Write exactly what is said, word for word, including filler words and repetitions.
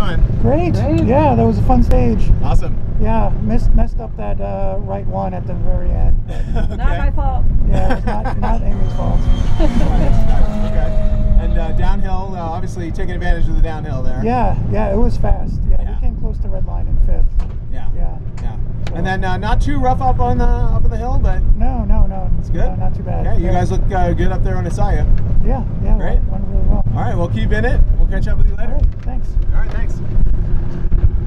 going? Great. Great. Yeah, that was a fun stage. Awesome. Yeah, missed messed up that uh, right one at the very end. Okay. Not my fault. Yeah, it was not not Amy's fault. Nice, nice. Okay. And uh, downhill, uh, obviously taking advantage of the downhill there. Yeah, yeah, it was fast. Yeah, Yeah. we came close to red line in fifth. Yeah. Yeah. Yeah. And then uh, not too rough up on the up on the hill, but No, no, no. it's good. No, not too bad. Okay, you Yeah. guys look uh, good up there on Isaiah. Yeah, yeah, Great. went, went really well. All right, we'll keep in it. We'll catch up with you All later. right, thanks. All right, thanks.